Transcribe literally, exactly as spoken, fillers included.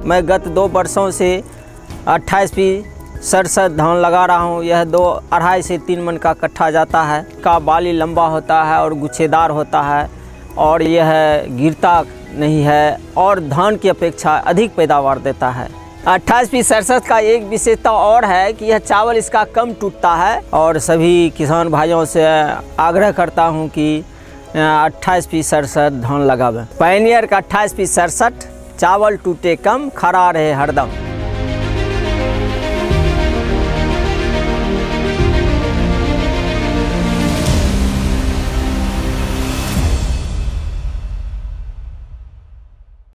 मैं गत दो वर्षों से अट्ठाईस पी सड़सठ धान लगा रहा हूँ। यह दो अढ़ाई से तीन मन का कट्ठा जाता है। का बाली लंबा होता है और गुच्छेदार होता है और यह गिरता नहीं है और धान की अपेक्षा अधिक पैदावार देता है। अट्ठाईस पी सड़सठ का एक विशेषता और है कि यह चावल इसका कम टूटता है और सभी किसान भाइयों से आग्रह करता हूं कि अट्ठाईस पी सड़सठ धान लगावें। पायनियर का अट्ठाईस पी सड़सठ चावल टूटे कम, खड़ा रहे हरदम।